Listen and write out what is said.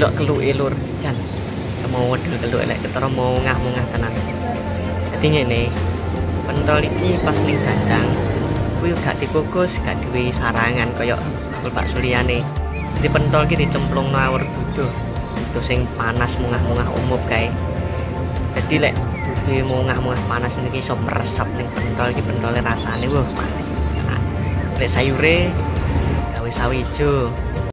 delok keluke lur jan mau wedhul keluk lek ketara mau ngah-mungah tenan. Dadi ngene, pentol iki pas ning dandang kuwi gak dikukus, gak duwe sarangan kaya bakso liyane. Jadi pentol iki dicemplungno awur budo. Itu sing panas mungah-mungah umup kae. Jadi lek duwe mungah-mungah panas niki iso meresap ning pentol iki, pentole rasane wah. Lek sayure gawe sawi ijo.